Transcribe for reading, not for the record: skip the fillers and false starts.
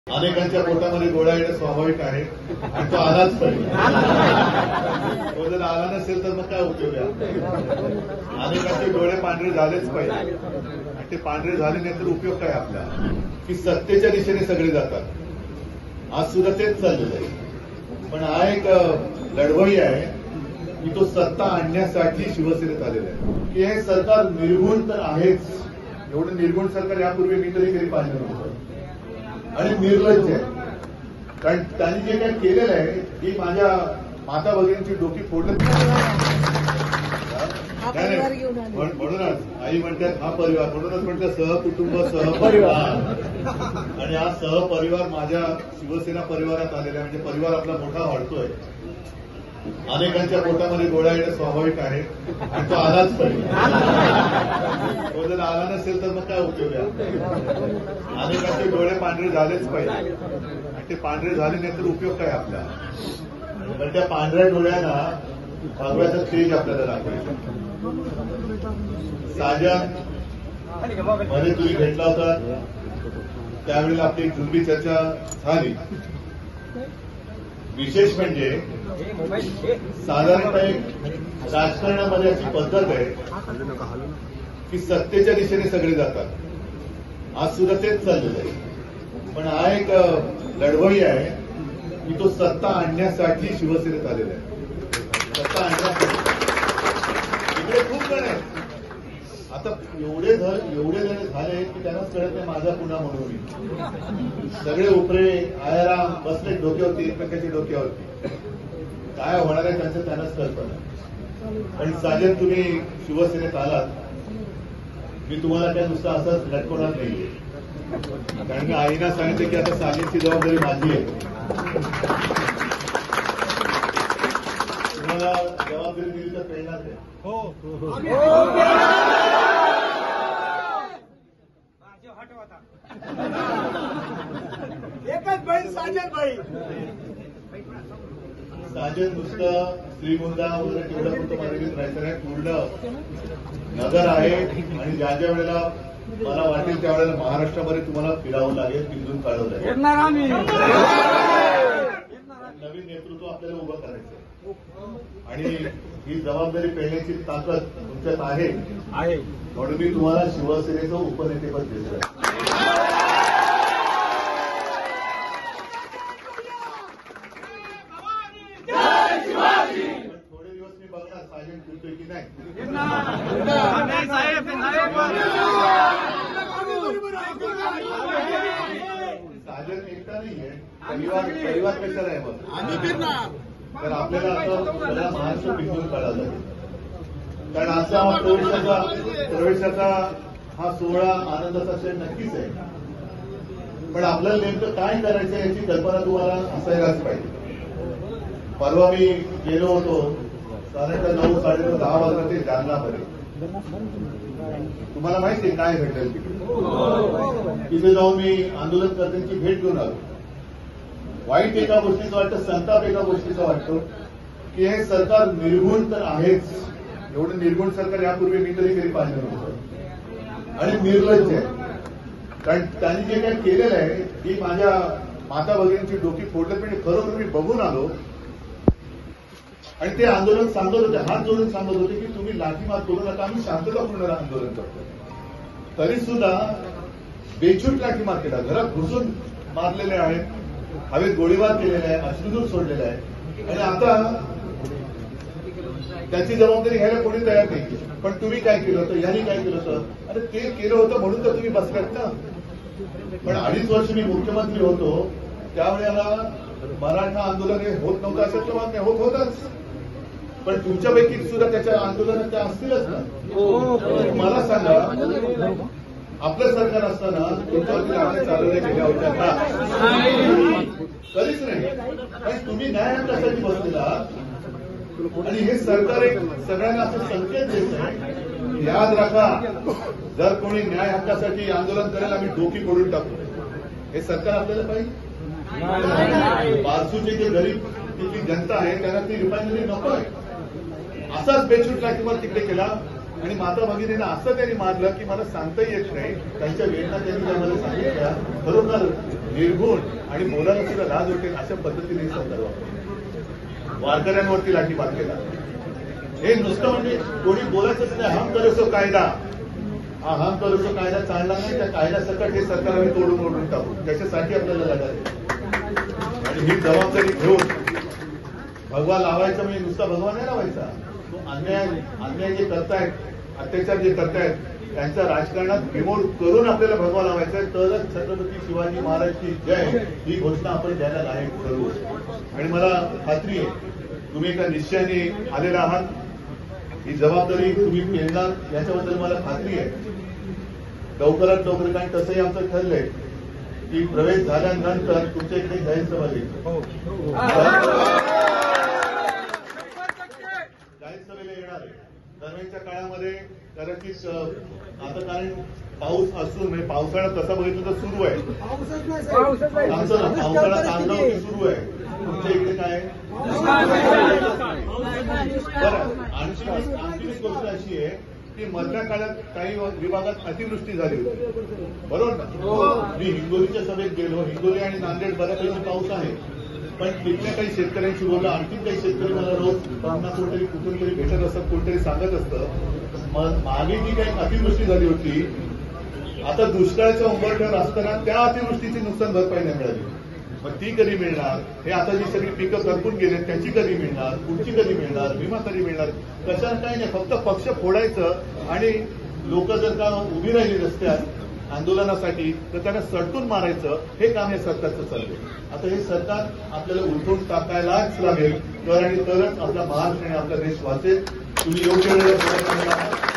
अनेकांच्या पोटामध्ये गोळा येणं स्वाभाविक आहे आणि तो आलाच पाहिजे. तो जर आला नसेल तर मग काय उपयोग आहे. अनेकांचे डोळे पांढरे झालेच पाहिजे आणि ते पांढरे झाले नाही तर उपयोग काय आपला, की सत्तेच्या दिशेने सगळे जातात. आज सुद्धा तेच चाललेलं आहे. पण हा एक लढवई आहे की तो सत्ता आणण्यासाठी शिवसेनेत आलेला आहे. की हे सरकार निर्गुण तर आहेच, एवढं निर्गुण सरकार यापूर्वी मी तरी कधी पाहिलं नव्हतं आणि निर्लज्ज आहे. कारण त्यांनी जे काही केलेलं आहे की माझ्या माता भगिनींची डोकी फोडलं. म्हणूनच आई म्हणतात हा परिवार, म्हणूनच म्हणतात सहकुटुंब सहपरिवार. आणि हा सहपरिवार माझ्या शिवसेना परिवारात आलेला आहे. म्हणजे परिवार आपला मोठा वाढतोय. अनेकांच्या पोटामध्ये गोळा येणं स्वाभाविक आहे आणि तो आलाच पाहिजे. तो जर आला नसेल तर मग काय उपयोग आहे. अनेकांचे डोळे पांढरे झालेच पाहिजे आणि ते पांढरे झाले नाही तर उपयोग काय आपला. पण त्या पांढऱ्या डोळ्यांना भगव्याचं तेज आपल्याला दाखवायचं. साजन मध्ये तुम्ही भेटला होता त्यावेळेला आपली एक जुनबी चर्चा झाली. विशेष म्हणजे साधारणतः एक राजकारणामध्ये अशी पद्धत आहे की सत्तेच्या दिशेने सगळे जातात. आज सुद्धा तेच चाललेलं आहे. पण हा एक लढवई आहे की तो सत्ता आणण्यासाठी शिवसेनेत आलेला आहे. सत्ता आणण्यासाठी इकडे खूप जण आहेत. आता एवढे जण झाले की त्यांनाच कळत नाही माझा पुन्हा म्हणून. सगळे उपरे आयाराम बसले डोक्यावरती, एकमेकाच्या डोक्यावरती. काय होणार आहे त्यांचं त्यांनाच कल्पना. पण साजन तुम्ही शिवसेनेत आलात, मी तुम्हाला त्या नुसतं असंच लटकवणार नाहीये. कारण मी आईना सांगितलं की आता साजनची जबाबदारी माझी आहे. तुम्हाला जबाबदारी दिली तर प्रेरणा आहे. एकच बाई साजन बाई. साजन नुसतं श्रीगोंदा वगैरे तेवढं फक्त मर्यादित राहायचं नाही. पूर्ण नगर आहे आणि ज्या ज्या वेळेला मला वाटेल त्यावेळेला महाराष्ट्रामध्ये तुम्हाला फिरावं लागेल, पिंजून काढावं लागेल. नवीन नेतृत्व आपल्याला उभं करायचं आणि ही जबाबदारी पेलण्याची ताकद तुमच्यात आहे. म्हणून मी तुम्हाला शिवसेनेचं उपनेतेपद दिलं आहे. थोडे दिवस मी बघणार साजन फिरतोय की नाही. साजन एकटा नाहीये. परिवार कशाला आहे मग. तर आपल्याला आता सगळा महाराष्ट्र पिंजून काढावा लागेल. कारण आजचा प्रवेशाचा हा सोहळा आनंदाचा क्षण नक्कीच आहे. पण आपल्याला नेमकं काय करायचं याची कल्पना तुम्हाला असायलाच पाहिजे. परवा मी गेलो होतो साधारणतः 9, 9:30, 10 वाजता ते जालनामध्ये. तुम्हाला माहिती आहे काय घडलं तिकडे. तिथे जाऊन मी आंदोलनकर्त्यांची भेट घेऊन आलो. वाईट एका गोष्टीचं वाटतं, संताप एका गोष्टीचा वाटतो की हे सरकार निर्गुण तर आहेच. एवढं निर्गुण सरकार यापूर्वी मी तरी कधी पाहिलं नव्हतं आणि निर्लज्ज आहे. कारण त्यांनी जे काही केलेलं आहे की माझ्या माता भगिनींची डोकी फोडलं. पण खरोखर मी बघून आलो आणि ते आंदोलन सांगत होते, हात जोडून सांगत होते की तुम्ही लाठीमार करू नका, आम्ही शांततापूर्ण आंदोलन करतो. तरी सुद्धा बेछूट लाठीमार केला. घरात घुसून मारलेले आहेत, हवेत गोळीबार केलेला आहे, अश्रुधूर सोडलेला आहे. आणि आता त्याची जबाबदारी घ्यायला कोणी तयार नाही. पण तुम्ही काय केलं होतं, यांनी काय केलं होतं. अरे ते केलं होतं म्हणून तर तुम्ही बसलात ना. पण 2.5 वर्ष मी मुख्यमंत्री होतो त्यावेळेला मराठा आंदोलन हे होत नव्हतं असं तर नाही, होतच. पण तुमच्यापैकी सुद्धा त्याच्या आंदोलनात त्या असतीलच ना. मला सांगा, आपलं सरकार असताना तुमच्यावरती लाठी चालवल्या गेल्या होत्या का? कधीच नाही. आणि तुम्ही न्याय हक्कासाठी बसलेला. आणि हे सरकार एक सगळ्यांना असं संकेत देत आहे, याद राखा जर कोणी न्याय हक्कासाठी आंदोलन करेल आम्ही डोकी फोडून टाकू. हे सरकार आपल्याला पाहिजे. बारसूचे जे गरीब तिथली जनता आहे त्यांना ती रिफायनरी नको आहे. असाच बेछूट लाठीमार तिकडे केला आणि माता भगिनींना असं त्यांनी मारलं की मला सांगता येत नाही. त्यांच्या वेदना त्यांनी मला सांगितल्या. खरोखर निर्गुण आणि बोलायला सुद्धा लाज वाटेल अशा पद्धतीने सरकार वापरतो. वारकऱ्यांवरती लाठीमार केला. हे नुसतं म्हणजे कोणी बोलायचंच नाही. हम करोसो कायदा, हम करोसो कायदा चालला नाही. त्या कायद्यासकट हे सरकार आम्ही तोडून टाकू. त्याच्यासाठी आपल्याला लढायचं आणि ही जबाबदारी घेऊन भगवा लावायचा म्हणजे नुसता भगवा नाही लावायचा. तो अन्याय जे करतायत, अत्याचार जे करतायत त्यांच्या राजकारणात बिमोड करून आपल्याला भगवा लावायचा आहे. तरच छत्रपती शिवाजी महाराजची जय ही घोषणा आपण द्यायला लायक करू. आणि मला खात्री आहे तुम्ही एका निश्चयाने आलेला आहात. ही जबाबदारी तुम्ही पेलणार याच्याबद्दल मला खात्री आहे. लवकरात लवकर कारण तसंही आमचं ठरलंय की प्रवेश झाल्यानंतर तुमच्या इकडे जाहीर सभा घेईल. जाहीर सभेला येणार आहे. दरम्यानच्या काळामध्ये कदाचित आता कारण पाऊस असून म्हणजे पावसाळा तसा बघितलं तर सुरू आहे. पावसाळा तांदळ सुरू आहे. तुमच्या इकडे काय बरं. आणखी एक गोष्ट अशी आहे की मधल्या काळात काही विभागात अतिवृष्टी झाली होती, बरोबर ना. मी हिंगोलीच्या सभेत गेलो. हिंगोली आणि नांदेड बऱ्यापैकी पाऊस आहे, पण तिथल्या काही शेतकऱ्यांशी बोललो. आणखी काही शेतकरी मला रोज कोणतरी कुठून तरी भेटत असतात, कोणतरी सांगत असतं. मागे जी काही अतिवृष्टी झाली होती, आता दुष्काळाच्या उंबरठ्यावर असताना त्या अतिवृष्टीची नुकसान भरपाई नाही मिळाली. मग ती कधी मिळणार? हे आता जी सगळी पिकं करपून गेले त्याची कधी मिळणार? पुढची कधी मिळणार? विमा कधी मिळणार? कशाला काही नाही, फक्त पक्ष फोडायचं आणि लोक जर का उभी राहिली रस्त्यात आंदोलनासाठी तर त्यांना सटकून मारायचं, हे काम या सरकारचं चाललंय. आता हे सरकार आपल्याला उलटून टाकायलाच लागेल आणि तरच आपला महाराष्ट्र आणि आपला देश वाचेल. तुम्ही योग्य वेळेला